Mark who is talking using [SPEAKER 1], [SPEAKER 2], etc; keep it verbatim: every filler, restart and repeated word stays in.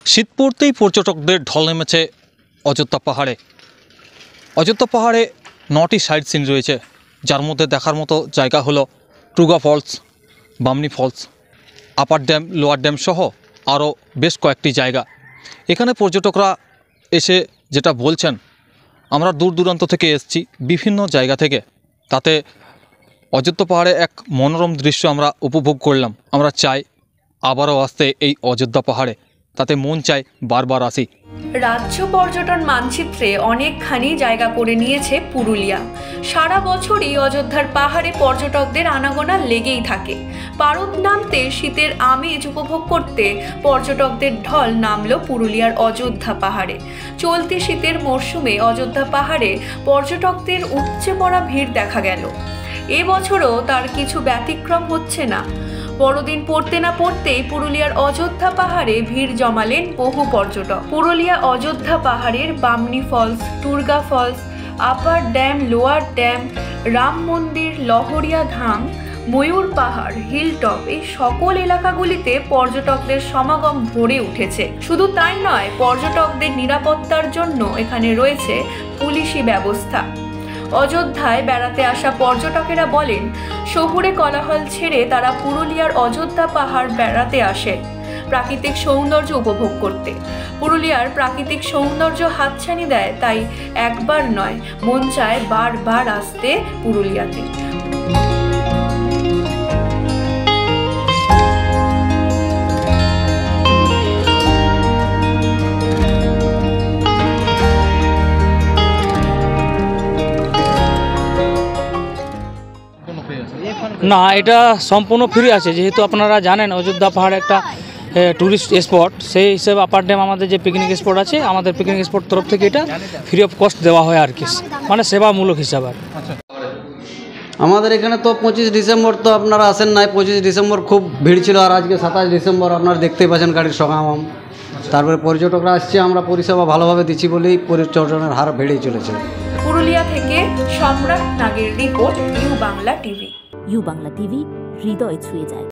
[SPEAKER 1] শীত পড়তেই পর্যটকদের ঢল নেমেছে অযোধ্যা পাহাড়ে। অযোধ্যা পাহাড়ে নটি সাইট সিন রয়েছে, যার মধ্যে দেখার মতো জায়গা হলো Turga falls, Bamni falls, upper dam, lower dam সহ আরও বেশ কয়েকটি জায়গা। এখানে পর্যটকরা এসে যেটা বলছেন, আমরা দূর দূরান্ত থেকে এসেছি বিভিন্ন জায়গা থেকে, তাতে অযোধ্যা পাহাড়ে এক মনোরম দৃশ্য আমরা উপভোগ করলাম। আমরা চাই আবারও আসতে এই অযোধ্যা পাহাড়ে, তাতে মন চায় বারবার আসি।
[SPEAKER 2] রাজ্য পর্যটন মানচিত্রে অনেকখানি জায়গা করে নিয়েছে পুরুলিয়া। সারা বছরই অযোধ্যার পাহাড়ে পর্যটকদের আনাগোনা লেগেই থাকে। পারদ নামতে শীতের আমেজ উপভোগ করতে পর্যটকদের ঢল নামলো পুরুলিয়ার অযোধ্যা পাহাড়ে। চলতি শীতের মরশুমে অযোধ্যা পাহাড়ে পর্যটকদের উপচে পড়া ভিড় দেখা গেল। এবছরও তার কিছু ব্যতিক্রম হচ্ছে না। বড়দিন পড়তে না পড়তেই পুরুলিয়ার অযোধ্যা পাহাড়ে ভিড় জমালেন বহু পর্যটক। পুরুলিয়া অযোধ্যা পাহাড়ের Bamni falls, Turga falls, upper dam, lower dam, Ram Mandir, Lahariya ধাম, ময়ূর পাহাড়, হিলটপ, এই সকল এলাকাগুলিতে পর্যটকদের সমাগম ভরে উঠেছে। শুধু তাই নয়, পর্যটকদের নিরাপত্তার জন্য এখানে রয়েছে পুলিশি ব্যবস্থা। অযোধ্যায় বেড়াতে আসা পর্যটকেরা বলেন, শহুরে কোলাহল ছেড়ে তারা পুরুলিয়ার অযোধ্যা পাহাড় বেড়াতে আসে প্রাকৃতিক সৌন্দর্য উপভোগ করতে। পুরুলিয়ার প্রাকৃতিক সৌন্দর্য হাতছানি দেয়, তাই একবার নয়, মন চায় বারবার আসতে পুরুলিয়াতে।
[SPEAKER 3] না, এটা সম্পূর্ণ ফ্রি আছে, যেহেতু আপনারা জানেন অযোধ্যা পাহাড় একটা ট্যুরিস্ট স্পট, সেই হিসেবে আপার ড্যাম আমাদের যে পিকনিক স্পট আছে, আমাদের পিকনিক স্পট তরফ থেকে এটা ফ্রি অফ কস্ট দেওয়া হয় আর কি, মানে সেবামূলক হিসাবে।
[SPEAKER 4] আমাদের এখানে তো পঁচিশ ডিসেম্বর তো আপনারা আসেন নাই, পঁচিশ ডিসেম্বর খুব ভিড় ছিল, আর আজকে সাতাশ ডিসেম্বর আপনারা দেখতেই পাচ্ছেন গাড়ির সমাগম। তারপরে পর্যটকরা আসছে, আমরা পরিষেবা ভালোভাবে দিচ্ছি বলেই পর্যটনের হার বেড়েই চলেছে।
[SPEAKER 2] পুরুলিয়া থেকে সম্রাট নাগের report, U Bangla TV.
[SPEAKER 5] U Bangla TV, হৃদয় ছুঁয়ে যায়।